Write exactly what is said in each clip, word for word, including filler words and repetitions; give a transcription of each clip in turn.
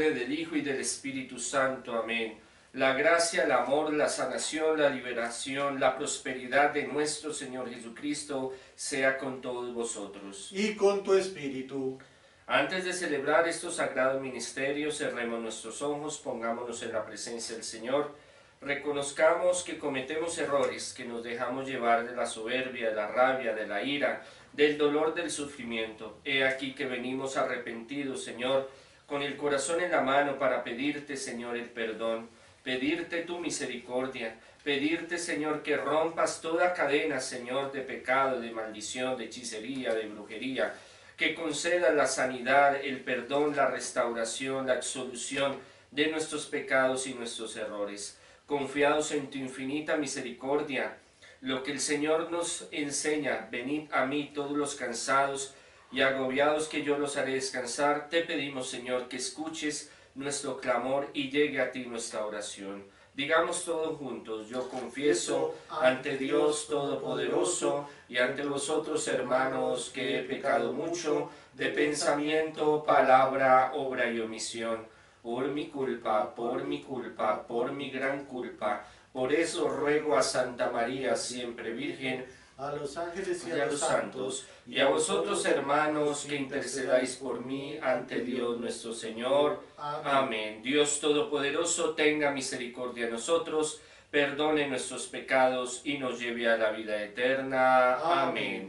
Padre, del Hijo y del Espíritu Santo. Amén. La gracia, el amor, la sanación, la liberación, la prosperidad de nuestro Señor Jesucristo sea con todos vosotros. Y con tu espíritu. Antes de celebrar estos sagrados ministerios, cerremos nuestros ojos, pongámonos en la presencia del Señor, reconozcamos que cometemos errores, que nos dejamos llevar de la soberbia, de la rabia, de la ira, del dolor, del sufrimiento. He aquí que venimos arrepentidos, Señor, con el corazón en la mano para pedirte, Señor, el perdón, pedirte tu misericordia, pedirte, Señor, que rompas toda cadena, Señor, de pecado, de maldición, de hechicería, de brujería, que concedas la sanidad, el perdón, la restauración, la absolución de nuestros pecados y nuestros errores. Confiados en tu infinita misericordia, lo que el Señor nos enseña, venid a mí todos los cansados y agobiados, que yo los haré descansar. Te pedimos, Señor, que escuches nuestro clamor y llegue a ti nuestra oración. Digamos todos juntos: yo confieso ante Dios Todopoderoso y ante vosotros, hermanos, que he pecado mucho de pensamiento, palabra, obra y omisión. Por mi culpa, por mi culpa, por mi gran culpa. Por eso ruego a Santa María, siempre Virgen, A los ángeles y y a los santos, y a vosotros, hermanos, que intercedáis por mí ante Dios nuestro Señor. Amén. Dios Todopoderoso, tenga misericordia de nosotros, perdone nuestros pecados y nos lleve a la vida eterna. Amén.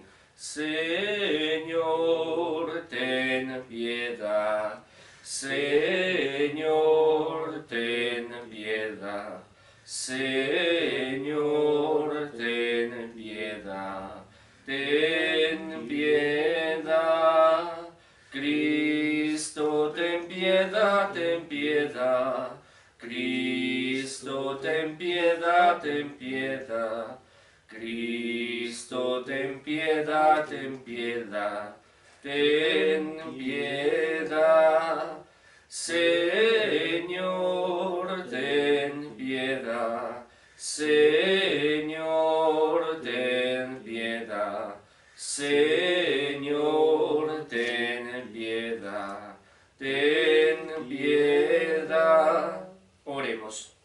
Señor, ten piedad. Señor, ten piedad. Señor, ten piedad, ten piedad. Cristo, ten piedad, ten piedad. Cristo, ten piedad, ten piedad. Cristo, ten piedad, ten piedad. Ten piedad. Señor, ten piedad. Señor, ten piedad. Señor, ten piedad. Ten piedad. Oremos.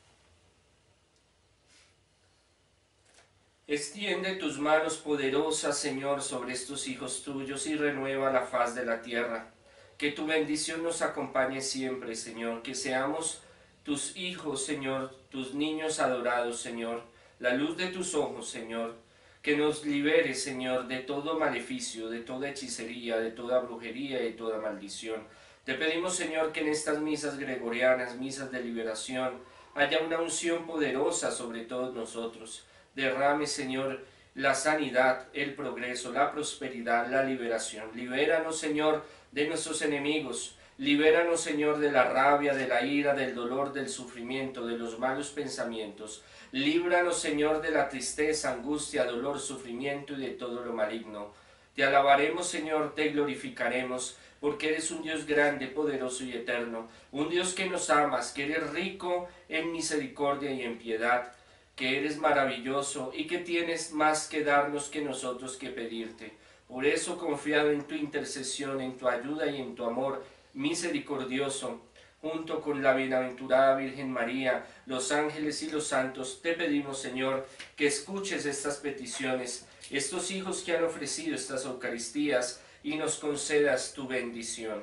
Extiende tus manos poderosas, Señor, sobre estos hijos tuyos y renueva la faz de la tierra. Que tu bendición nos acompañe siempre, Señor, que seamos tus hijos, Señor, tus niños adorados, Señor, la luz de tus ojos, Señor, que nos libere, Señor, de todo maleficio, de toda hechicería, de toda brujería y de toda maldición. Te pedimos, Señor, que en estas misas gregorianas, misas de liberación, haya una unción poderosa sobre todos nosotros. Derrame, Señor, la sanidad, el progreso, la prosperidad, la liberación. Libéranos, Señor, de nuestros enemigos. Libéranos, Señor, de la rabia, de la ira, del dolor, del sufrimiento, de los malos pensamientos. Líbranos, Señor, de la tristeza, angustia, dolor, sufrimiento y de todo lo maligno. Te alabaremos, Señor, te glorificaremos, porque eres un Dios grande, poderoso y eterno, un Dios que nos amas, que eres rico en misericordia y en piedad, que eres maravilloso y que tienes más que darnos que nosotros que pedirte. Por eso, confiado en tu intercesión, en tu ayuda y en tu amor misericordioso, junto con la bienaventurada Virgen María, los ángeles y los santos, te pedimos, Señor, que escuches estas peticiones, estos hijos que han ofrecido estas Eucaristías, y nos concedas tu bendición.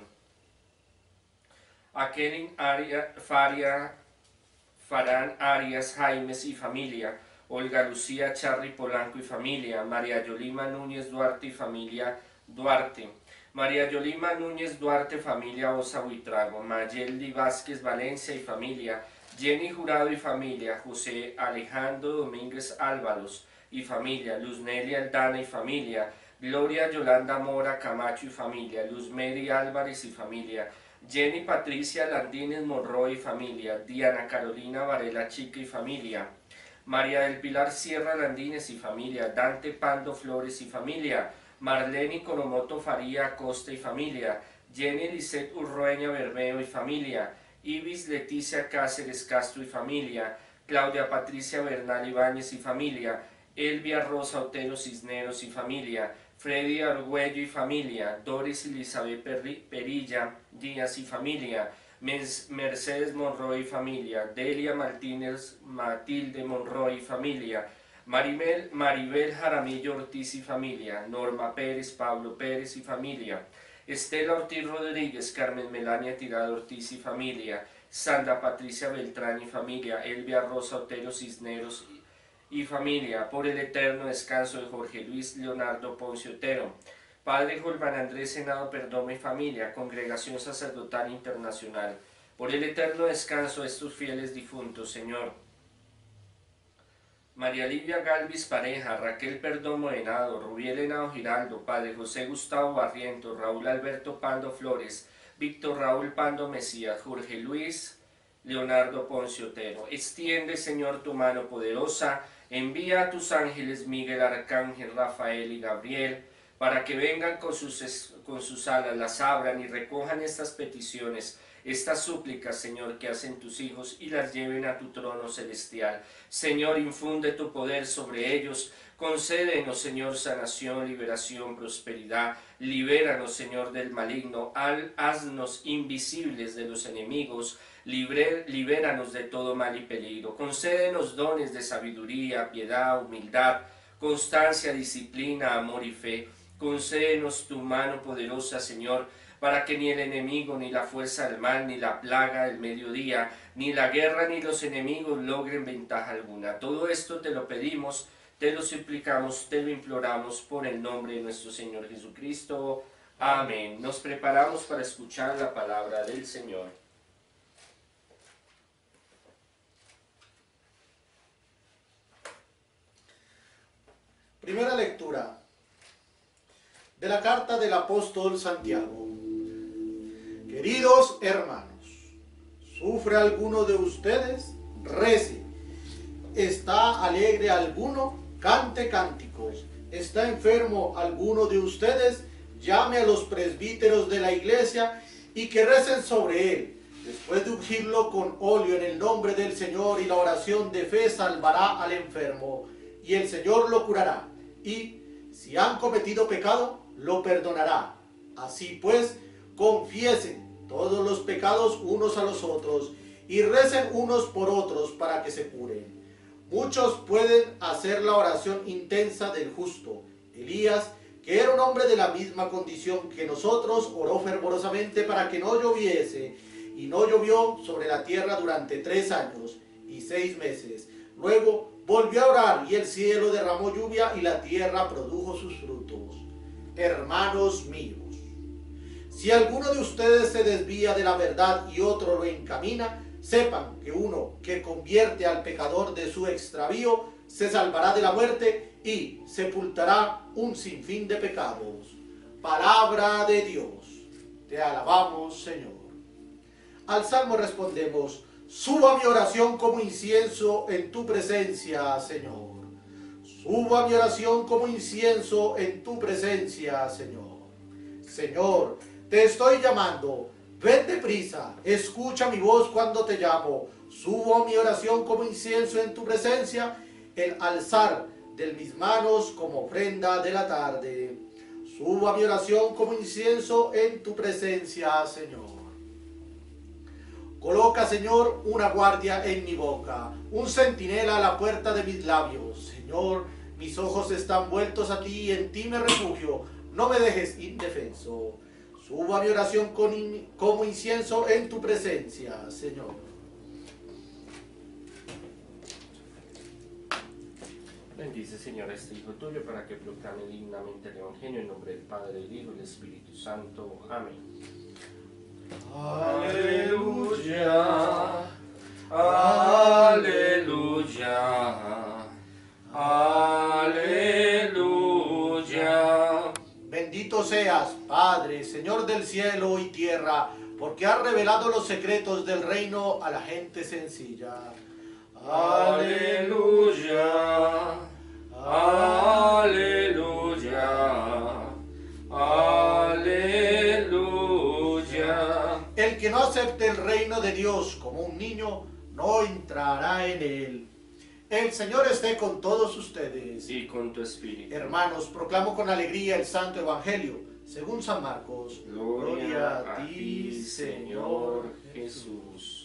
A Kevin Aria, Faria, Farán Arias Jaimes y familia, Olga Lucía Charri Polanco y familia, María Yolima Núñez Duarte y familia Duarte, María Yolima Núñez Duarte, familia Osa Buitrago, Mayeldi Vázquez Valencia y familia, Jenny Jurado y familia, José Alejandro Domínguez Álvaros y familia, Luz Nelia Aldana y familia, Gloria Yolanda Mora Camacho y familia, Luz Mary Álvarez y familia, Jenny Patricia Landines Monroy y familia, Diana Carolina Varela Chica y familia, María del Pilar Sierra Landines y familia, Dante Pando Flores y familia, Marlene Coromoto Faría Costa y familia, Jenny Lisette Urrueña Bermeo y familia, Ibis Leticia Cáceres Castro y familia, Claudia Patricia Bernal Ibáñez y familia, Elvia Rosa Otero Cisneros y familia, Freddy Argüello y familia, Doris Elizabeth Perri, Perilla Díaz y familia, Mercedes Monroy y familia, Delia Martínez Matilde Monroy y familia, Maribel, Maribel Jaramillo Ortiz y familia, Norma Pérez, Pablo Pérez y familia, Estela Ortiz Rodríguez, Carmen Melania Tirado Ortiz y familia, Sandra Patricia Beltrán y familia, Elvia Rosa Otero Cisneros y, y familia, por el eterno descanso de Jorge Luis Leonardo Ponce Otero, Padre Jolvan Andrés Senado Perdomo y familia, Congregación Sacerdotal Internacional, por el eterno descanso de estos fieles difuntos, Señor. María Livia Galvis Pareja, Raquel Perdomo Henado, Rubiel Henao Giraldo, Padre José Gustavo Barrientos, Raúl Alberto Pando Flores, Víctor Raúl Pando Mesías, Jorge Luis Leonardo Ponce Otero. Extiende, Señor, tu mano poderosa, envía a tus ángeles Miguel, Arcángel, Rafael y Gabriel, para que vengan con sus, con sus alas, las abran y recojan estas peticiones, estas súplicas, Señor, que hacen tus hijos y las lleven a tu trono celestial. Señor, infunde tu poder sobre ellos, concédenos, Señor, sanación, liberación, prosperidad, libéranos, Señor, del maligno, Al, haznos invisibles de los enemigos, libre, libéranos de todo mal y peligro, concédenos dones de sabiduría, piedad, humildad, constancia, disciplina, amor y fe. Concédenos tu mano poderosa, Señor, para que ni el enemigo, ni la fuerza del mal, ni la plaga del mediodía, ni la guerra, ni los enemigos logren ventaja alguna. Todo esto te lo pedimos, te lo suplicamos, te lo imploramos por el nombre de nuestro Señor Jesucristo. Amén. Nos preparamos para escuchar la palabra del Señor. Primera lectura de la carta del apóstol Santiago. Queridos hermanos, ¿sufre alguno de ustedes? Rece. ¿Está alegre alguno? Cante cánticos. ¿Está enfermo alguno de ustedes? Llame a los presbíteros de la iglesia y que recen sobre él. Después de ungirlo con óleo en el nombre del Señor, y la oración de fe salvará al enfermo, y el Señor lo curará. Y si han cometido pecado, lo perdonará. Así pues, confiesen todos los pecados unos a los otros y recen unos por otros para que se curen. Muchos pueden hacer la oración intensa del justo. Elías, que era un hombre de la misma condición que nosotros, oró fervorosamente para que no lloviese, y no llovió sobre la tierra durante tres años y seis meses. Luego volvió a orar, y el cielo derramó lluvia y la tierra produjo sus frutos. Hermanos míos, si alguno de ustedes se desvía de la verdad y otro lo encamina, sepan que uno que convierte al pecador de su extravío se salvará de la muerte y sepultará un sinfín de pecados. Palabra de Dios. Te alabamos, Señor. Al salmo respondemos: subo mi oración como incienso en tu presencia, Señor. Subo a mi oración como incienso en tu presencia, Señor. Señor, te estoy llamando. Ven deprisa, escucha mi voz cuando te llamo. Subo a mi oración como incienso en tu presencia, el alzar de mis manos como ofrenda de la tarde. Subo a mi oración como incienso en tu presencia, Señor. Coloca, Señor, una guardia en mi boca, un centinela a la puerta de mis labios. Señor, mis ojos están vueltos a ti y en ti me refugio. No me dejes indefenso. Subo a mi oración con in, como incienso en tu presencia, Señor. Bendice, Señor, a este Hijo tuyo para que proclame dignamente el Evangelio en nombre del Padre, del Hijo y del Espíritu Santo. Amén. Aleluya, aleluya, aleluya. Bendito seas, Padre, Señor del cielo y tierra, porque has revelado los secretos del reino a la gente sencilla. Aleluya, aleluya, aleluya. El que no acepte el reino de Dios como un niño, no entrará en él. El Señor esté con todos ustedes. Y con tu espíritu. Hermanos, proclamo con alegría el Santo Evangelio, según San Marcos. Gloria, Gloria a ti, Señor Jesús.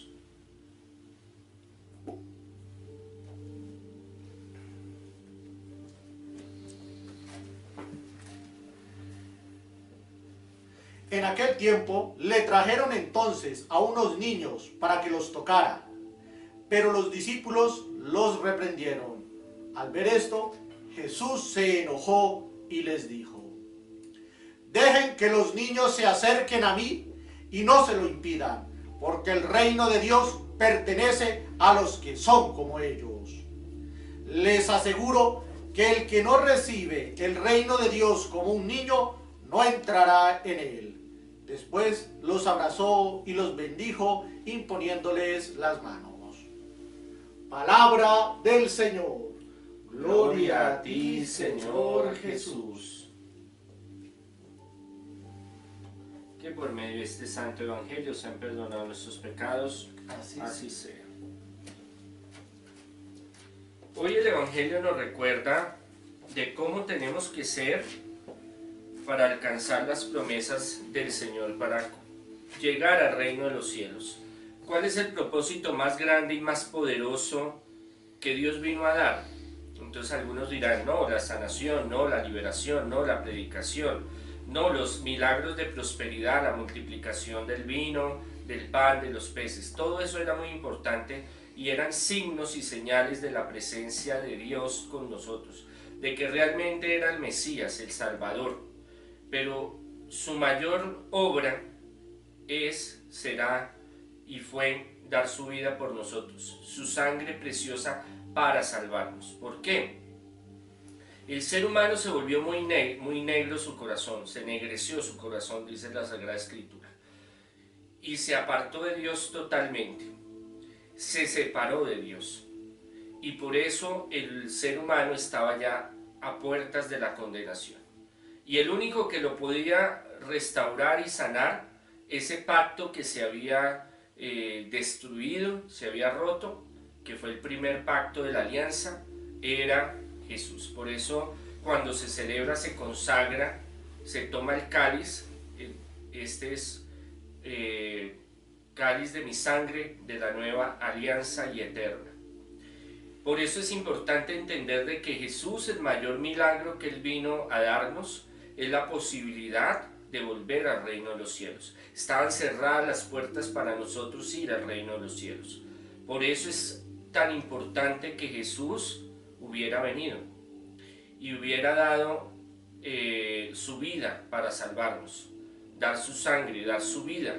En aquel tiempo le trajeron entonces a unos niños para que los tocara, pero los discípulos los reprendieron. Al ver esto, Jesús se enojó y les dijo: dejen que los niños se acerquen a mí y no se lo impidan, porque el reino de Dios pertenece a los que son como ellos. Les aseguro que el que no recibe el reino de Dios como un niño no entrará en él. Después los abrazó y los bendijo, imponiéndoles las manos. Palabra del Señor. Gloria a ti, Señor Jesús. Que por medio de este santo evangelio sean perdonados nuestros pecados. Así, Así sea. Hoy el evangelio nos recuerda de cómo tenemos que ser para alcanzar las promesas del Señor, para llegar al reino de los cielos. ¿Cuál es el propósito más grande y más poderoso que Dios vino a dar? Entonces algunos dirán, no, la sanación, no, la liberación, no, la predicación, no, los milagros de prosperidad, la multiplicación del vino, del pan, de los peces. Todo eso era muy importante y eran signos y señales de la presencia de Dios con nosotros, de que realmente era el Mesías, el Salvador. Pero su mayor obra es, será y fue dar su vida por nosotros, su sangre preciosa para salvarnos. ¿Por qué? El ser humano se volvió muy, ne muy negro su corazón, se ennegreció su corazón, dice la Sagrada Escritura, y se apartó de Dios totalmente, se separó de Dios, y por eso el ser humano estaba ya a puertas de la condenación. Y el único que lo podía restaurar y sanar ese pacto que se había eh, destruido, se había roto, que fue el primer pacto de la alianza, era Jesús. Por eso cuando se celebra, se consagra, se toma el cáliz, este es eh, cáliz de mi sangre, de la nueva alianza y eterna. Por eso es importante entender de que Jesús, el mayor milagro que Él vino a darnos, es la posibilidad de volver al reino de los cielos. Estaban cerradas las puertas para nosotros ir al reino de los cielos. Por eso es tan importante que Jesús hubiera venido y hubiera dado eh, su vida para salvarnos, dar su sangre, dar su vida.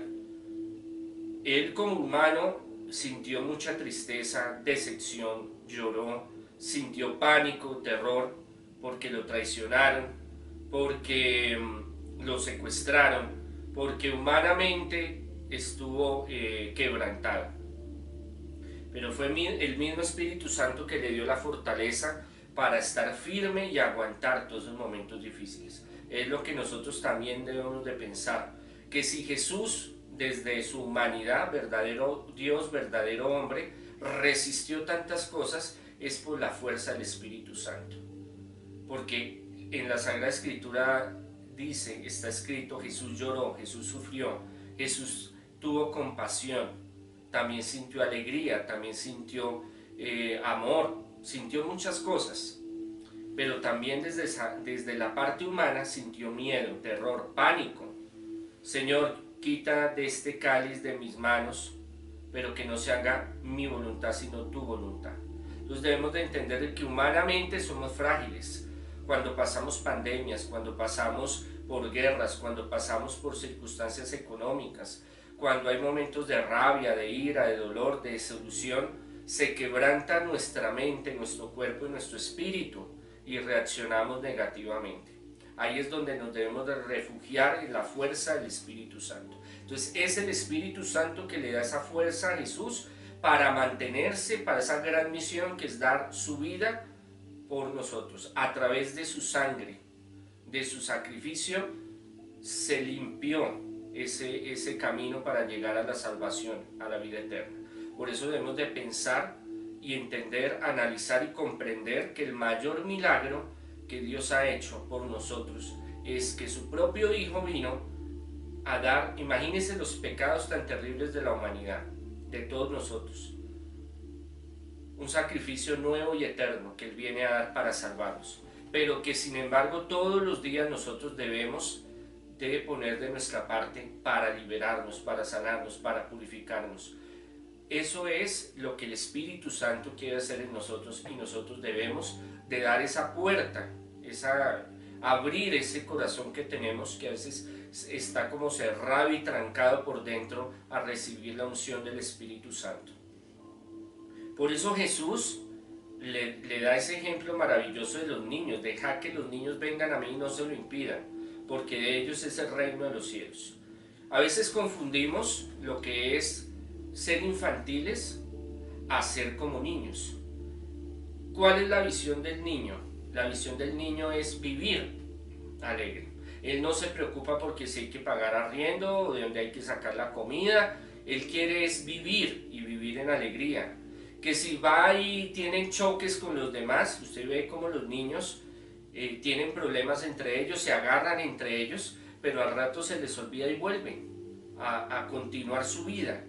Él como humano sintió mucha tristeza, decepción, lloró, sintió pánico, terror, porque lo traicionaron, porque lo secuestraron, porque humanamente estuvo eh, quebrantado. Pero fue el mismo Espíritu Santo que le dio la fortaleza para estar firme y aguantar todos esos momentos difíciles. Es lo que nosotros también debemos de pensar, que si Jesús, desde su humanidad, verdadero Dios, verdadero hombre, resistió tantas cosas, es por la fuerza del Espíritu Santo. Porque en la Sagrada Escritura dice, está escrito, Jesús lloró, Jesús sufrió, Jesús tuvo compasión, también sintió alegría, también sintió eh, amor, sintió muchas cosas, pero también desde, esa, desde la parte humana sintió miedo, terror, pánico. Señor, quita de este cáliz de mis manos, pero que no se haga mi voluntad sino tu voluntad. Entonces debemos de entender que humanamente somos frágiles. Cuando pasamos pandemias, cuando pasamos por guerras, cuando pasamos por circunstancias económicas, cuando hay momentos de rabia, de ira, de dolor, de desilusión, se quebranta nuestra mente, nuestro cuerpo y nuestro espíritu y reaccionamos negativamente. Ahí es donde nos debemos de refugiar en la fuerza del Espíritu Santo. Entonces es el Espíritu Santo que le da esa fuerza a Jesús para mantenerse, para esa gran misión que es dar su vida por nosotros. A través de su sangre, de su sacrificio, se limpió ese, ese camino para llegar a la salvación, a la vida eterna. Por eso debemos de pensar y entender, analizar y comprender que el mayor milagro que Dios ha hecho por nosotros es que su propio Hijo vino a dar, imagínense los pecados tan terribles de la humanidad, de todos nosotros. Un sacrificio nuevo y eterno que Él viene a dar para salvarnos, pero que sin embargo todos los días nosotros debemos de poner de nuestra parte para liberarnos, para sanarnos, para purificarnos. Eso es lo que el Espíritu Santo quiere hacer en nosotros, y nosotros debemos de dar esa puerta, esa, abrir ese corazón que tenemos, que a veces está como cerrado y trancado por dentro, a recibir la unción del Espíritu Santo. Por eso Jesús le, le da ese ejemplo maravilloso de los niños: deja que los niños vengan a mí y no se lo impidan, porque de ellos es el reino de los cielos. A veces confundimos lo que es ser infantiles a ser como niños. ¿Cuál es la visión del niño? La visión del niño es vivir alegre. Él no se preocupa porque si hay que pagar arriendo o de dónde hay que sacar la comida. Él quiere es vivir, y vivir en alegría. Que si va y tienen choques con los demás, usted ve como los niños eh, tienen problemas entre ellos, se agarran entre ellos, pero al rato se les olvida y vuelven a, a continuar su vida.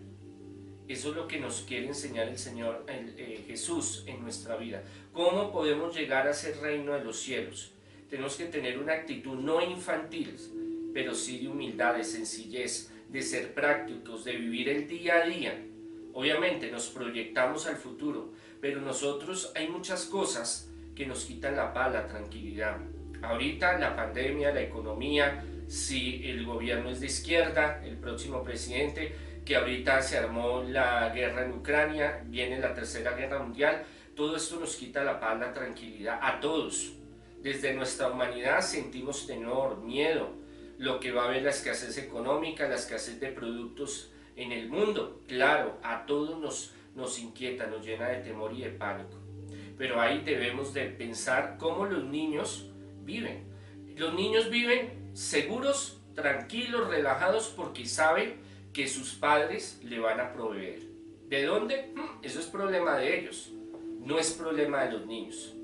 Eso es lo que nos quiere enseñar el Señor, el, eh, Jesús, en nuestra vida. ¿Cómo podemos llegar a ese reino de los cielos? Tenemos que tener una actitud no infantil, pero sí de humildad, de sencillez, de ser prácticos, de vivir el día a día. Obviamente nos proyectamos al futuro, pero nosotros hay muchas cosas que nos quitan la paz, la tranquilidad. Ahorita la pandemia, la economía, si el gobierno es de izquierda, el próximo presidente, que ahorita se armó la guerra en Ucrania, viene la tercera guerra mundial, todo esto nos quita la paz, la tranquilidad a todos. Desde nuestra humanidad sentimos temor, miedo, lo que va a haber, la escasez económica, la escasez de productos en el mundo. Claro, a todos nos, nos inquieta, nos llena de temor y de pánico. Pero ahí debemos de pensar cómo los niños viven. Los niños viven seguros, tranquilos, relajados, porque saben que sus padres le van a proveer. ¿De dónde? Eso es problema de ellos, no es problema de los niños.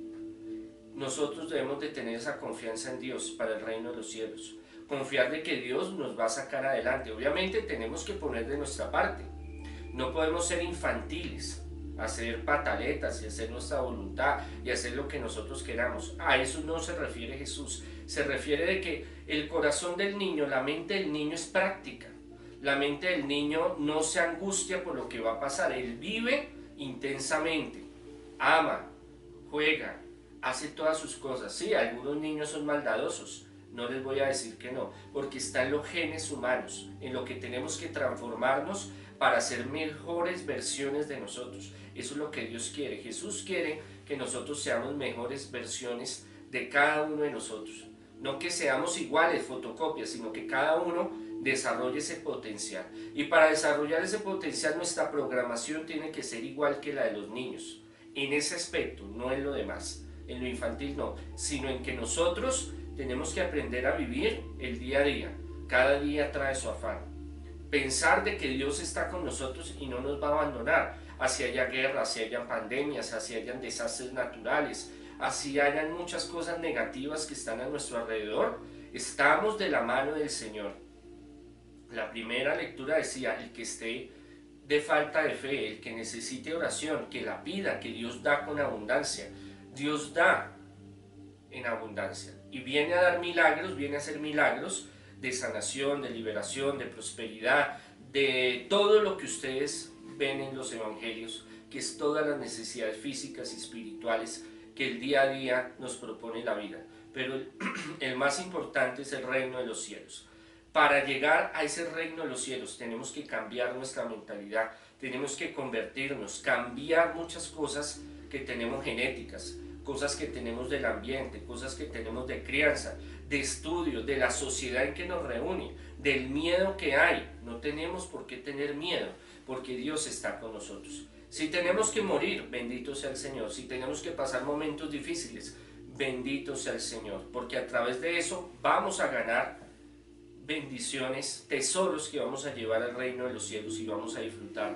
Nosotros debemos de tener esa confianza en Dios para el reino de los cielos. Confiar de que Dios nos va a sacar adelante. Obviamente tenemos que poner de nuestra parte. No podemos ser infantiles, hacer pataletas y hacer nuestra voluntad y hacer lo que nosotros queramos. A eso no se refiere Jesús. Se refiere de que el corazón del niño, la mente del niño es práctica. La mente del niño no se angustia por lo que va a pasar. Él vive intensamente, ama, juega, hace todas sus cosas. Sí, algunos niños son maldadosos, no les voy a decir que no, porque está en los genes humanos, en lo que tenemos que transformarnos para ser mejores versiones de nosotros. Eso es lo que Dios quiere. Jesús quiere que nosotros seamos mejores versiones de cada uno de nosotros. No que seamos iguales, fotocopias, sino que cada uno desarrolle ese potencial. Y para desarrollar ese potencial, nuestra programación tiene que ser igual que la de los niños. En ese aspecto, no en lo demás. En lo infantil no, sino en que nosotros tenemos que aprender a vivir el día a día. Cada día trae su afán. Pensar de que Dios está con nosotros y no nos va a abandonar. Así haya guerra, así hayan pandemias, así hayan desastres naturales, así hayan muchas cosas negativas que están a nuestro alrededor, estamos de la mano del Señor. La primera lectura decía: el que esté de falta de fe, el que necesite oración, que la pida, que Dios da con abundancia. Dios da en abundancia y viene a dar milagros, viene a hacer milagros de sanación, de liberación, de prosperidad, de todo lo que ustedes ven en los evangelios, que es todas las necesidades físicas y espirituales que el día a día nos propone la vida. Pero el, el más importante es el reino de los cielos. Para llegar a ese reino de los cielos tenemos que cambiar nuestra mentalidad, tenemos que convertirnos, cambiar muchas cosas que tenemos genéticas, cosas que tenemos del ambiente, cosas que tenemos de crianza, de estudio, de la sociedad en que nos reúne, del miedo que hay. No tenemos por qué tener miedo, porque Dios está con nosotros. Si tenemos que morir, bendito sea el Señor. Si tenemos que pasar momentos difíciles, bendito sea el Señor, porque a través de eso vamos a ganar bendiciones, tesoros que vamos a llevar al reino de los cielos y vamos a disfrutar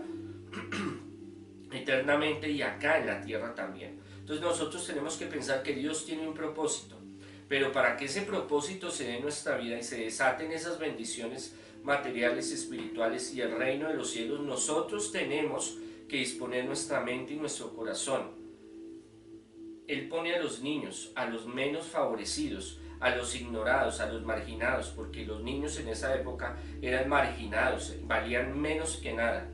eternamente y acá en la tierra también. Entonces nosotros tenemos que pensar que Dios tiene un propósito, pero para que ese propósito se dé en nuestra vida y se desaten esas bendiciones, materiales y espirituales y el reino de los cielos, nosotros tenemos que disponer nuestra mente y nuestro corazón. Él pone a los niños, a los menos favorecidos, a los ignorados, a los marginados, porque los niños en esa época eran marginados, valían menos que nada.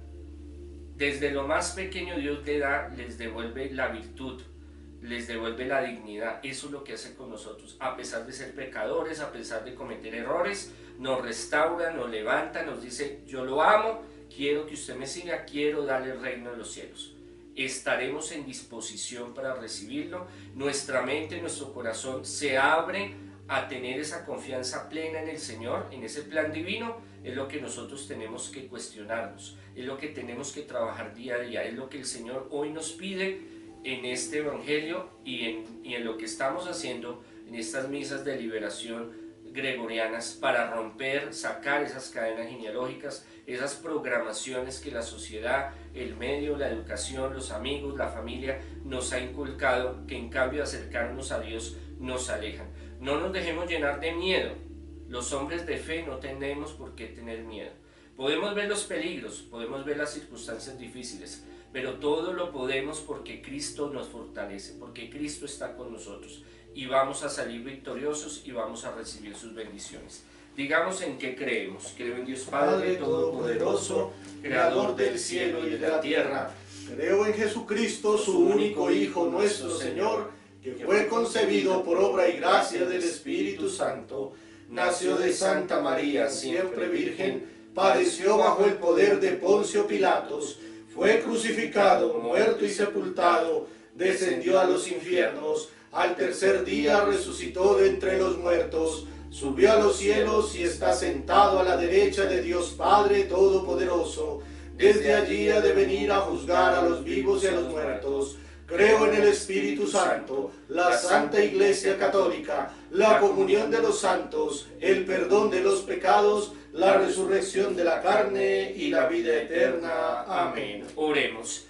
Desde lo más pequeño Dios le da, les devuelve la virtud, les devuelve la dignidad. Eso es lo que hace con nosotros. A pesar de ser pecadores, a pesar de cometer errores, nos restaura, nos levanta, nos dice, yo lo amo, quiero que usted me siga, quiero darle el reino de los cielos. Estaremos en disposición para recibirlo. Nuestra mente, nuestro corazón se abre a tener esa confianza plena en el Señor, en ese plan divino. Es lo que nosotros tenemos que cuestionarnos, es lo que tenemos que trabajar día a día, es lo que el Señor hoy nos pide en este Evangelio y en, y en lo que estamos haciendo en estas misas de liberación gregorianas para romper, sacar esas cadenas genealógicas, esas programaciones que la sociedad, el medio, la educación, los amigos, la familia nos ha inculcado, que en cambio de acercarnos a Dios nos alejan. No nos dejemos llenar de miedo. Los hombres de fe no tenemos por qué tener miedo. Podemos ver los peligros, podemos ver las circunstancias difíciles, pero todo lo podemos porque Cristo nos fortalece, porque Cristo está con nosotros y vamos a salir victoriosos y vamos a recibir sus bendiciones. Digamos en qué creemos. Creo en Dios Padre Todopoderoso, Creador del cielo y de la tierra. Creo en Jesucristo, su único Hijo, nuestro Señor, que fue concebido por obra y gracia del Espíritu Santo. Nació de Santa María, siempre virgen, padeció bajo el poder de Poncio Pilatos, fue crucificado, muerto y sepultado, descendió a los infiernos, al tercer día resucitó de entre los muertos, subió a los cielos y está sentado a la derecha de Dios Padre Todopoderoso. Desde allí ha de venir a juzgar a los vivos y a los muertos. Creo en el Espíritu Santo, la Santa Iglesia Católica, la comunión de los santos, el perdón de los pecados, la resurrección de la carne y la vida eterna. Amén. Oremos.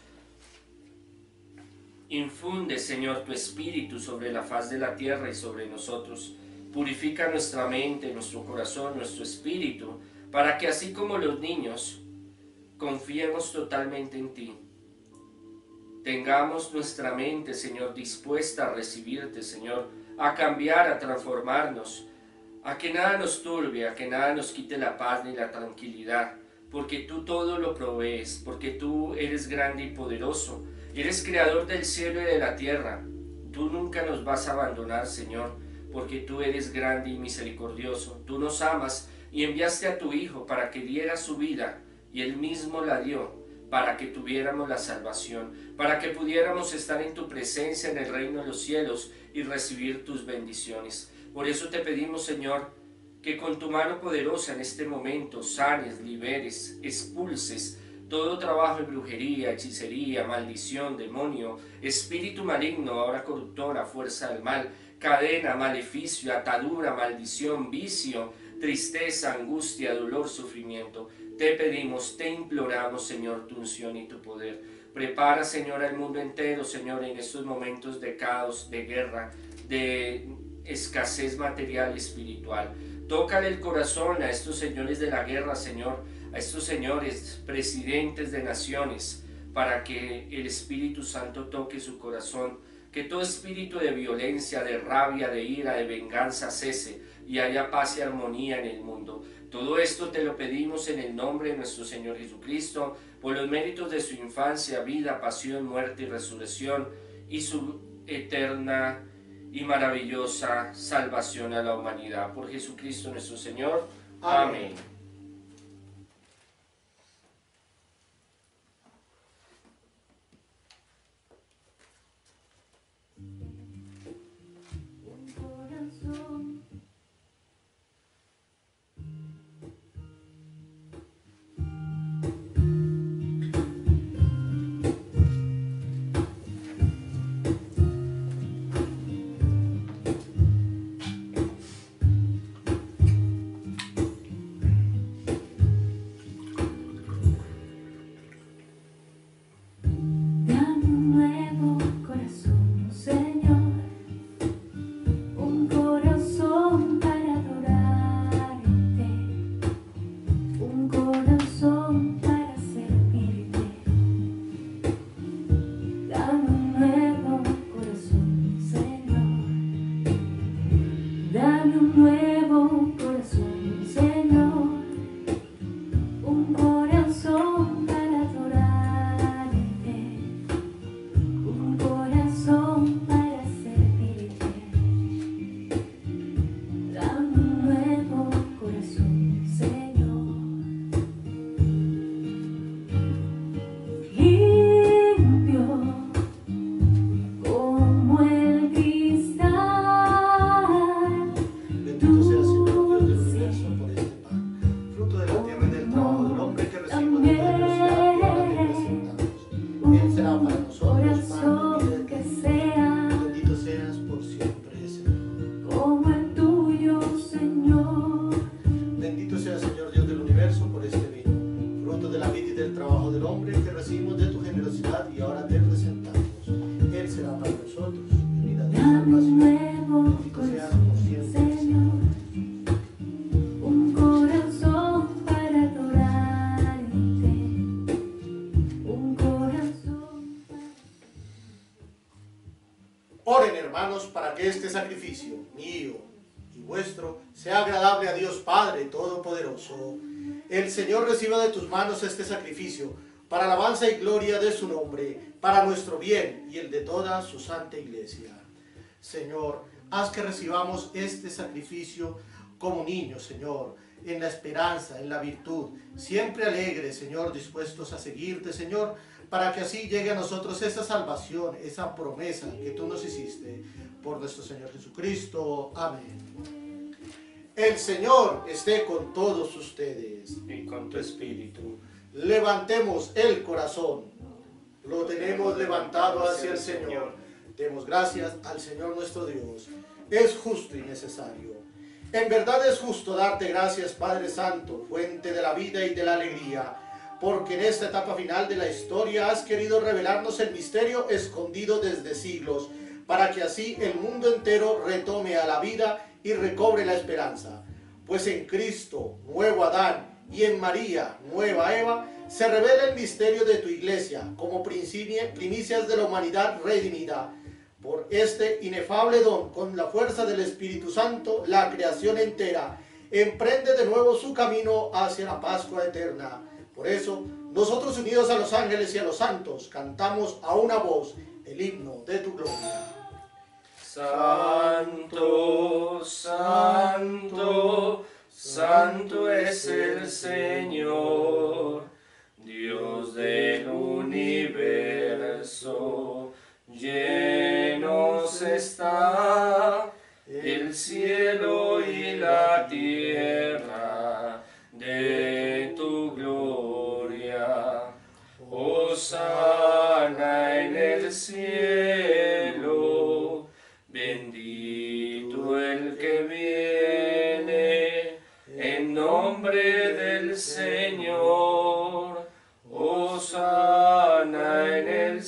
Infunde, Señor, tu Espíritu sobre la faz de la tierra y sobre nosotros. Purifica nuestra mente, nuestro corazón, nuestro espíritu, para que así como los niños, confiemos totalmente en ti. Tengamos nuestra mente, Señor, dispuesta a recibirte, Señor, a cambiar, a transformarnos, a que nada nos turbe, a que nada nos quite la paz ni la tranquilidad, porque tú todo lo provees, porque tú eres grande y poderoso, eres creador del cielo y de la tierra. Tú nunca nos vas a abandonar, Señor, porque tú eres grande y misericordioso. Tú nos amas y enviaste a tu Hijo para que diera su vida, y Él mismo la dio, para que tuviéramos la salvación, para que pudiéramos estar en tu presencia en el reino de los cielos y recibir tus bendiciones. Por eso te pedimos, Señor, que con tu mano poderosa en este momento sanes, liberes, expulses todo trabajo de brujería, hechicería, maldición, demonio, espíritu maligno, obra corruptora, fuerza del mal, cadena, maleficio, atadura, maldición, vicio, tristeza, angustia, dolor, sufrimiento. Te pedimos, te imploramos, Señor, tu unción y tu poder. Prepara, Señor, al mundo entero, Señor, en estos momentos de caos, de guerra, de escasez material y espiritual. Tócale el corazón a estos señores de la guerra, Señor, a estos señores presidentes de naciones, para que el Espíritu Santo toque su corazón, que todo espíritu de violencia, de rabia, de ira, de venganza cese y haya paz y armonía en el mundo. Todo esto te lo pedimos en el nombre de nuestro Señor Jesucristo, por los méritos de su infancia, vida, pasión, muerte y resurrección, y su eterna y maravillosa salvación a la humanidad. Por Jesucristo nuestro Señor. Amén. Amén. Dame un nuevo corazón, Señor, un corazón para adorarte, un corazón para servirte. Dame un nuevo corazón, Señor, limpio como el cristal. Bendito sea, Señor Dios del universo, por este pan, fruto de la tierra y del trabajo del hombre que recibimos de tu generosidad y ahora te presentamos. Él será para nosotros pan de vida Que eterna. sea Bendito seas por siempre, Señor. como el tuyo, Señor. Bendito sea, Señor Dios del universo, por este vino, fruto de la vida y del trabajo del hombre que recibimos de tu generosidad y ahora te presentamos. Él será para nosotros bebida de Dame un salvación. nuevo Bendito seas por corazón, siempre, Señor, un corazón para adorarte, un corazón para... Oren, hermanos, para que este sacrificio mío y vuestro sea agradable a Dios Padre Todopoderoso. El Señor reciba de tus manos este sacrificio para alabanza y gloria de su nombre, para nuestro bien y el de toda su santa iglesia. Señor, haz que recibamos este sacrificio como niños, Señor, en la esperanza, en la virtud, siempre alegres, Señor, dispuestos a seguirte, Señor, para que así llegue a nosotros esa salvación, esa promesa que tú nos hiciste por nuestro Señor Jesucristo. Amén. El Señor esté con todos ustedes. Y con tu espíritu. Levantemos el corazón. Lo tenemos levantado hacia el Señor. Demos gracias al Señor nuestro Dios. Es justo y necesario. En verdad es justo darte gracias, Padre Santo, fuente de la vida y de la alegría, porque en esta etapa final de la historia has querido revelarnos el misterio escondido desde siglos, para que así el mundo entero retome a la vida y recobre la esperanza. Pues en Cristo, nuevo Adán, y en María, nueva Eva, se revela el misterio de tu iglesia como primicias de la humanidad redimida. Por este inefable don, con la fuerza del Espíritu Santo, la creación entera emprende de nuevo su camino hacia la Pascua eterna. Por eso, nosotros unidos a los ángeles y a los santos, cantamos a una voz el himno de tu gloria. Santo, santo, santo es el Señor, Dios del universo. Llenos está el cielo y la tierra de tu gloria. Hosana en el cielo, bendito el que viene en nombre del Señor. Hosana en el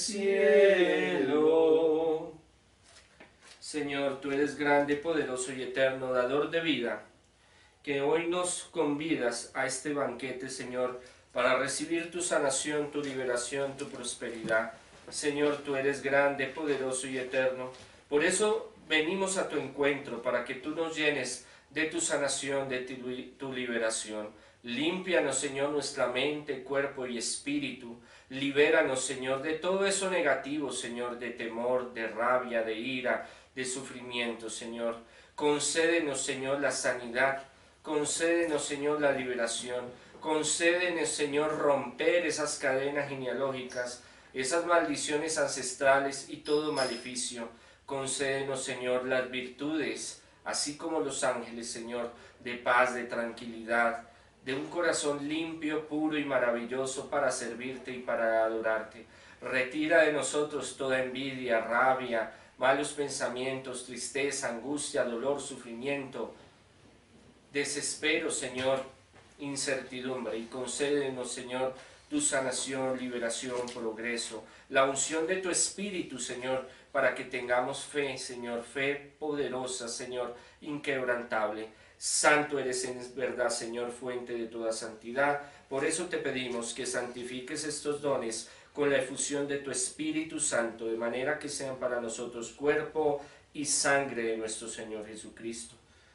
cielo. Señor, tú eres grande, poderoso y eterno, dador de vida, que hoy nos convidas a este banquete, Señor, para recibir tu sanación, tu liberación, tu prosperidad. Señor, tú eres grande, poderoso y eterno. Por eso venimos a tu encuentro, para que tú nos llenes de tu sanación, de tu, tu liberación. Límpianos, Señor, nuestra mente, cuerpo y espíritu. Libéranos, Señor, de todo eso negativo, Señor, de temor, de rabia, de ira, de sufrimiento, Señor. Concédenos, Señor, la sanidad. Concédenos, Señor, la liberación. Concédenos, Señor, romper esas cadenas genealógicas, esas maldiciones ancestrales y todo maleficio. Concédenos, Señor, las virtudes, así como los ángeles, Señor, de paz, de tranquilidad, de un corazón limpio, puro y maravilloso para servirte y para adorarte. Retira de nosotros toda envidia, rabia, malos pensamientos, tristeza, angustia, dolor, sufrimiento, desespero, Señor, incertidumbre, y concédenos, Señor, tu sanación, liberación, progreso, la unción de tu Espíritu, Señor, para que tengamos fe, Señor, fe poderosa, Señor, inquebrantable. Santo eres en verdad, Señor, fuente de toda santidad. Por eso te pedimos que santifiques estos dones con la efusión de tu Espíritu Santo, de manera que sean para nosotros cuerpo y sangre de nuestro Señor Jesucristo.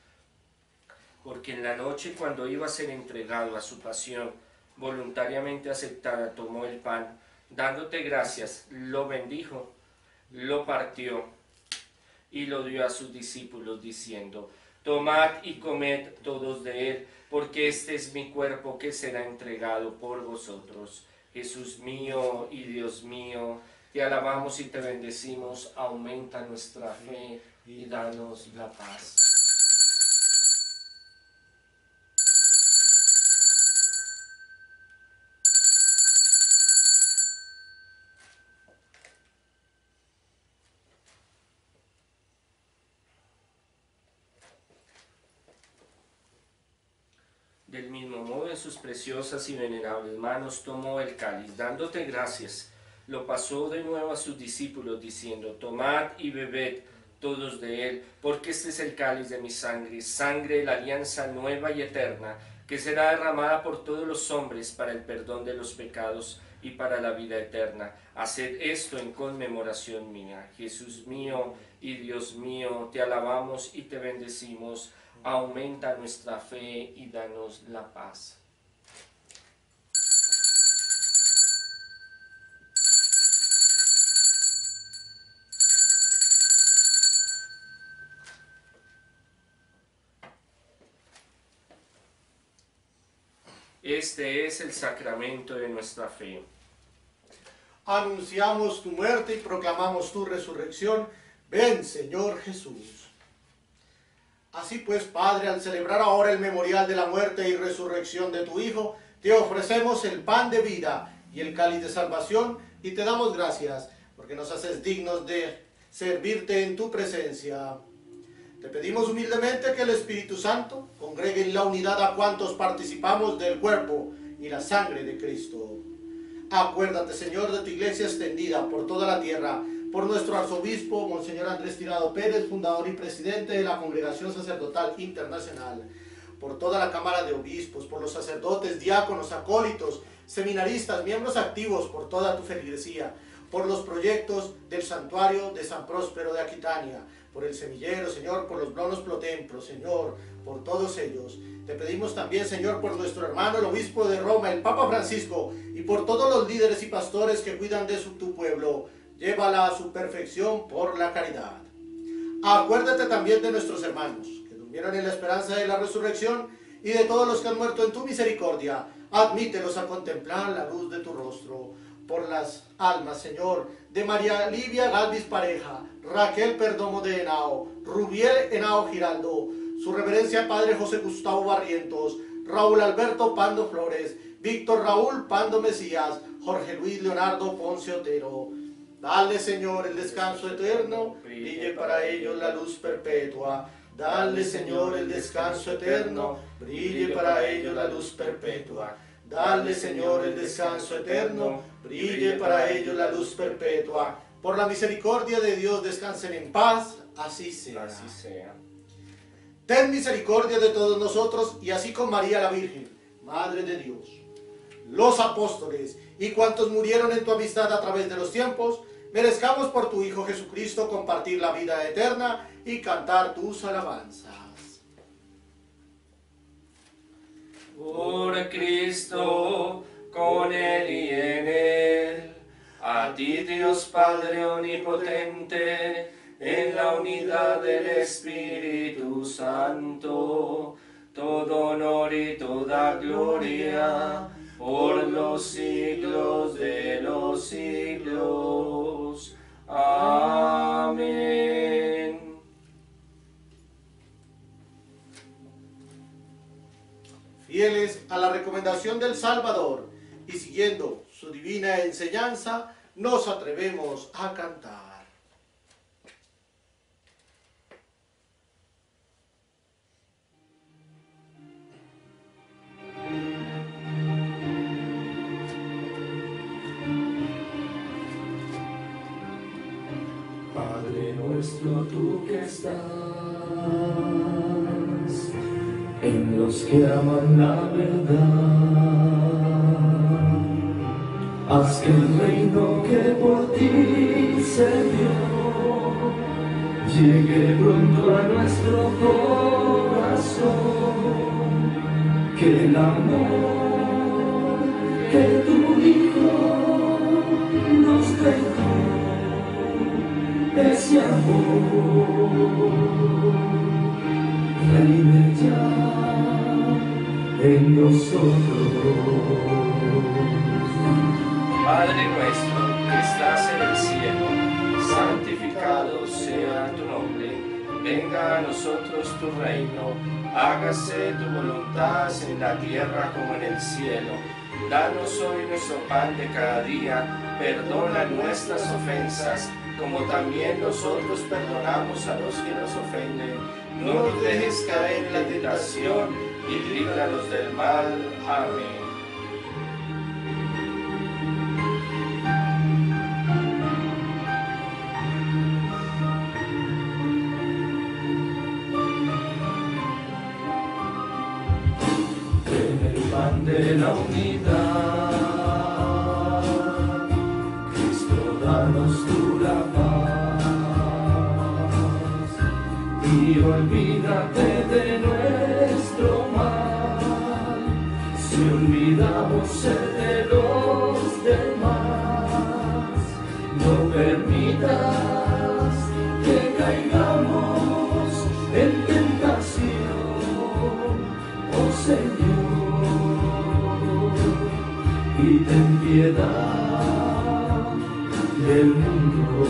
porque en la noche cuando iba a ser entregado a su pasión, voluntariamente aceptada, tomó el pan, dándote gracias, lo bendijo, lo partió y lo dio a sus discípulos, diciendo: tomad y comed todos de él, porque este es mi cuerpo que será entregado por vosotros. Jesús mío y Dios mío, te alabamos y te bendecimos, aumenta nuestra fe y danos la paz. Del mismo modo, en sus preciosas y venerables manos tomó el cáliz, dándote gracias, lo pasó de nuevo a sus discípulos, diciendo: tomad y bebed todos de él, porque este es el cáliz de mi sangre, sangre de la alianza nueva y eterna, que será derramada por todos los hombres para el perdón de los pecados y para la vida eterna. Haced esto en conmemoración mía. Jesús mío y Dios mío, te alabamos y te bendecimos, aumenta nuestra fe y danos la paz. Este es el sacramento de nuestra fe. Anunciamos tu muerte y proclamamos tu resurrección. Ven, Señor Jesús. Así pues, Padre, al celebrar ahora el memorial de la muerte y resurrección de tu Hijo, te ofrecemos el pan de vida y el cáliz de salvación, y te damos gracias, porque nos haces dignos de servirte en tu presencia. Te pedimos humildemente que el Espíritu Santo congregue en la unidad a cuantos participamos del cuerpo y la sangre de Cristo. Acuérdate, Señor, de tu iglesia extendida por toda la tierra, por nuestro arzobispo, Monseñor Andrés Tirado Pérez, fundador y presidente de la Congregación Sacerdotal Internacional, por toda la Cámara de Obispos, por los sacerdotes, diáconos, acólitos, seminaristas, miembros activos, por toda tu feligresía, por los proyectos del santuario de San Próspero de Aquitania, por el semillero, Señor, por los blonos plotemplos, Señor, por todos ellos. Te pedimos también, Señor, por nuestro hermano, el obispo de Roma, el Papa Francisco, y por todos los líderes y pastores que cuidan de su, tu pueblo. Llévala a su perfección por la caridad. Acuérdate también de nuestros hermanos, que durmieron en la esperanza de la resurrección, y de todos los que han muerto en tu misericordia. Admítelos a contemplar la luz de tu rostro. Por las almas, Señor, de María Livia Galvis Pareja, Raquel Perdomo de Henao, Rubiel Henao Giraldo, su reverencia Padre José Gustavo Barrientos, Raúl Alberto Pando Flores, Víctor Raúl Pando Mesías, Jorge Luis Leonardo Ponce Otero. Dale, Señor, el descanso eterno, brille para ellos la luz perpetua. Dale, Señor, el descanso eterno, brille para ellos la luz perpetua. Dale, Señor, el descanso eterno, brille para ellos la luz perpetua. Por la misericordia de Dios descansen en paz, así sea. Así sea. Ten misericordia de todos nosotros, y así con María la Virgen, Madre de Dios, los apóstoles y cuantos murieron en tu amistad a través de los tiempos, merezcamos por tu Hijo Jesucristo compartir la vida eterna y cantar tus alabanzas. Por Cristo, con Él y en Él, a ti Dios Padre Omnipotente, en la unidad del Espíritu Santo, todo honor y toda gloria, por los siglos de los siglos. Amén. Fieles a la recomendación del Salvador y siguiendo su divina enseñanza, nos atrevemos a cantar. Padre nuestro, tú que estás en los que aman la verdad, haz que el reino que por ti se dio llegue pronto a nuestro corazón. que el amor que tu Hijo nos dejó, ese amor reine ya en nosotros. Padre nuestro que estás en el cielo, santificado sea tu nombre. Venga a nosotros tu reino, hágase tu voluntad en la tierra como en el cielo. Danos hoy nuestro pan de cada día, perdona nuestras ofensas, como también nosotros perdonamos a los que nos ofenden. No nos dejes caer en la tentación y líbranos del mal. Amén. De la unidad, Cristo, danos tú la paz y olvídate de nuestro mal, si olvidamos ser de los demás. No permitas que caigamos en tentación, oh Señor, y ten piedad del mundo.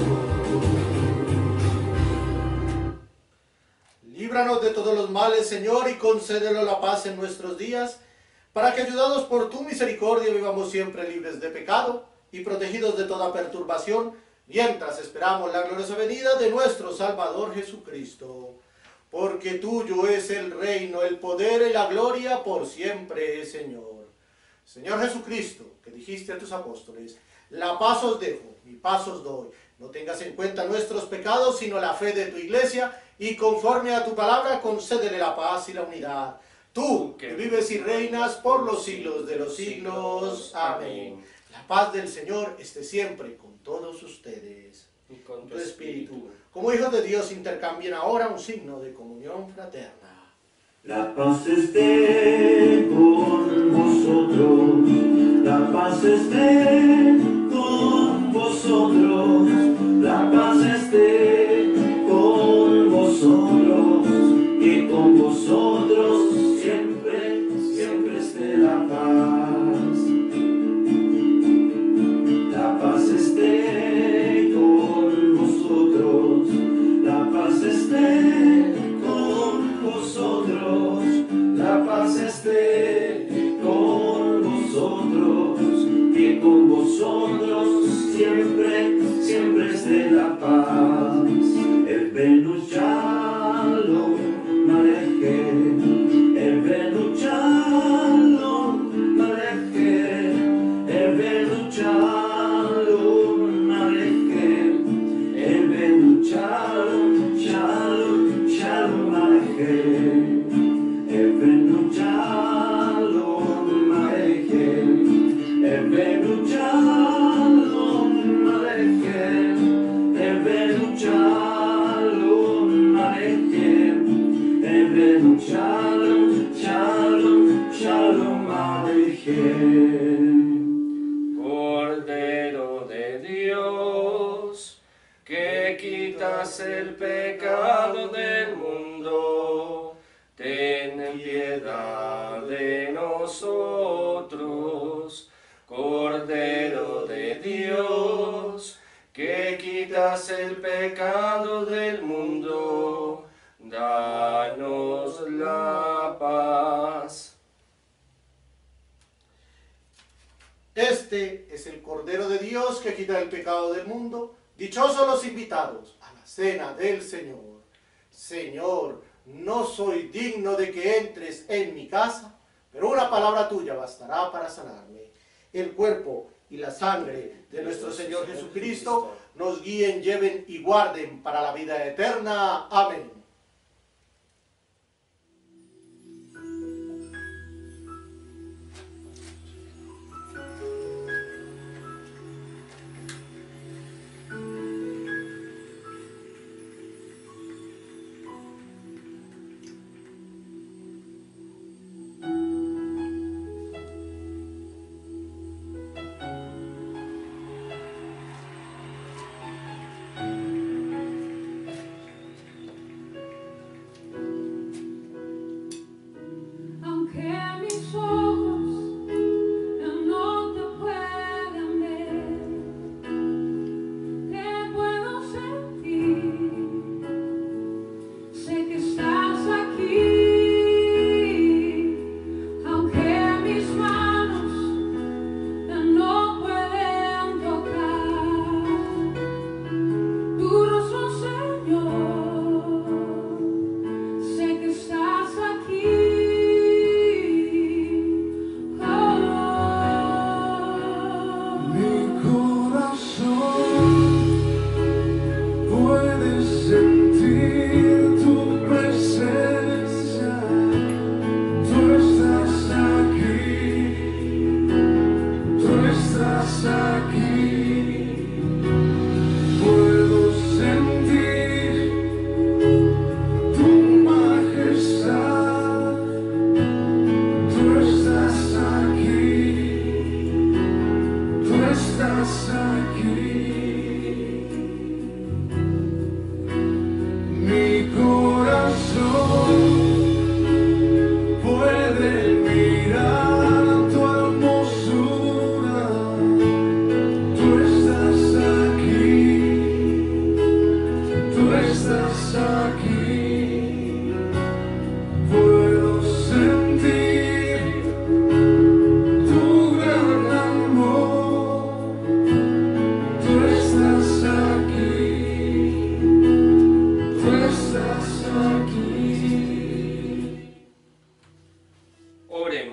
Líbranos de todos los males, Señor, y concédenos la paz en nuestros días, para que, ayudados por tu misericordia, vivamos siempre libres de pecado y protegidos de toda perturbación, mientras esperamos la gloriosa venida de nuestro Salvador Jesucristo. Porque tuyo es el reino, el poder y la gloria por siempre, Señor. Señor Jesucristo, que dijiste a tus apóstoles, la paz os dejo, mi paz os doy. No tengas en cuenta nuestros pecados, sino la fe de tu iglesia, y conforme a tu palabra concédele la paz y la unidad. Tú, que vives y reinas por los siglos de los siglos. Amén. La paz del Señor esté siempre con todos ustedes. Y con Tu espíritu. Como hijos de Dios, intercambien ahora un signo de comunión fraterna. La paz esté con vosotros, la paz esté con vosotros, la paz esté con vosotros, y con vosotros siempre, siempre esté la paz. La paz esté con vosotros, la paz esté con vosotros, la paz esté con vosotros, y con vosotros siempre, siempre esté la paz. El Benus Shalom Aleichem, el Benus Shalom Aleichem, el Benus Shalom Aleichem, el Benus Shalom, Shalom, Shalom Aleichem, el Benus Shalom Aleichem, el Benus Shalom Aleichem, el Benus Shalom Aleichem, el Benus Shalom, Shalom, Shalom Aleichem. Cordero de Dios, que quitas el pecado del mundo, ten piedad de nosotros. Cordero de Dios, que quitas el pecado del mundo, danos la paz. Este es el Cordero de Dios que quita el pecado del mundo. Dichosos los invitados a la cena del Señor. Señor, no soy digno de que entres en mi casa, pero una palabra tuya bastará para sanarme. El cuerpo y la sangre de nuestro Señor Jesucristo nos guíen, lleven y guarden para la vida eterna. Amén.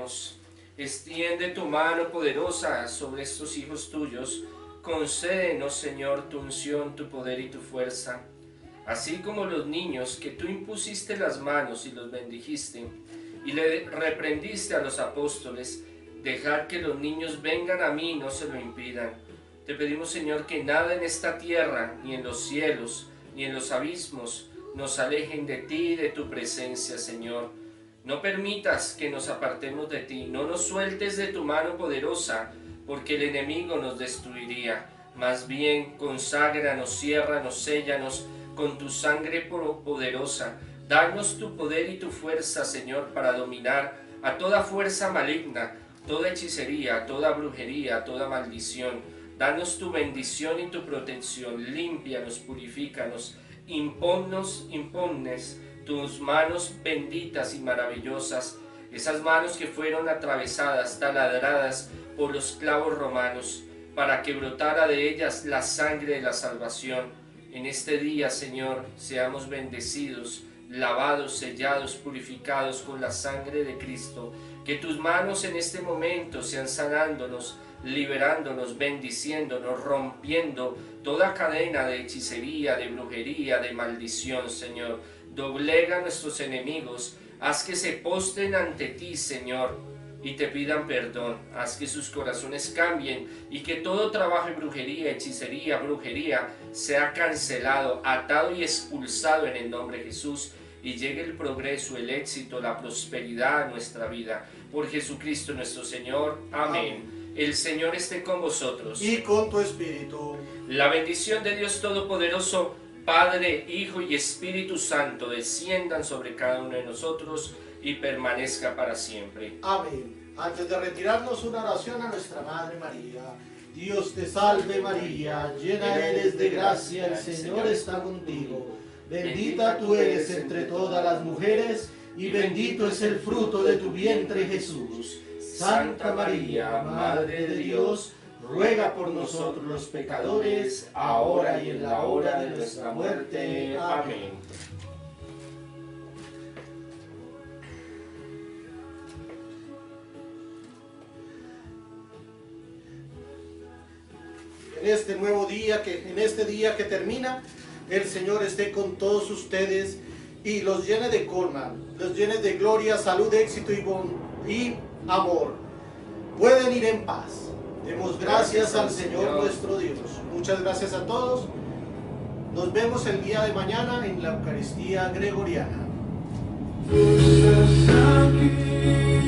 oremos. Extiende tu mano poderosa sobre estos hijos tuyos. Concédenos, Señor, tu unción, tu poder y tu fuerza. Así como los niños que tú impusiste las manos y los bendijiste, y le reprendiste a los apóstoles, dejar que los niños vengan a mí y no se lo impidan. Te pedimos, Señor, que nada en esta tierra, ni en los cielos, ni en los abismos, nos alejen de ti y de tu presencia, Señor. No permitas que nos apartemos de ti, no nos sueltes de tu mano poderosa, porque el enemigo nos destruiría. Más bien, conságranos, ciérranos, séllanos con tu sangre poderosa. Danos tu poder y tu fuerza, Señor, para dominar a toda fuerza maligna, toda hechicería, toda brujería, toda maldición. Danos tu bendición y tu protección. Límpianos, purifícanos, imponnos, imponnes tus manos benditas y maravillosas, esas manos que fueron atravesadas, taladradas por los clavos romanos, para que brotara de ellas la sangre de la salvación. En este día, Señor, seamos bendecidos, lavados, sellados, purificados con la sangre de Cristo. Que tus manos en este momento sean sanándonos, liberándonos, bendiciéndonos, rompiendo toda cadena de hechicería, de brujería, de maldición, Señor. Doblega a nuestros enemigos, haz que se postren ante ti, Señor, y te pidan perdón. Haz que sus corazones cambien y que todo trabajo de brujería, hechicería, brujería sea cancelado, atado y expulsado en el nombre de Jesús, y llegue el progreso, el éxito, la prosperidad a nuestra vida. Por Jesucristo nuestro Señor. Amén. Amén. El Señor esté con vosotros. Y con tu espíritu. La bendición de Dios Todopoderoso, Padre, Hijo y Espíritu Santo, desciendan sobre cada uno de nosotros y permanezca para siempre. Amén. Antes de retirarnos, una oración a nuestra Madre María. Dios te salve María, llena eres de gracia, el Señor está contigo. Bendita tú eres entre todas las mujeres, y bendito es el fruto de tu vientre, Jesús. Santa María, Madre de Dios, ruega por nosotros los pecadores, ahora y en la hora de nuestra muerte. Amén. En este nuevo día, que, en este día que termina, el Señor esté con todos ustedes y los llene de colma, los llene de gloria, salud, éxito y, bon, y amor. Pueden ir en paz. Demos gracias, gracias al Señor, Señor nuestro Dios. Muchas gracias a todos. Nos vemos el día de mañana en la Eucaristía Gregoriana. Aquí.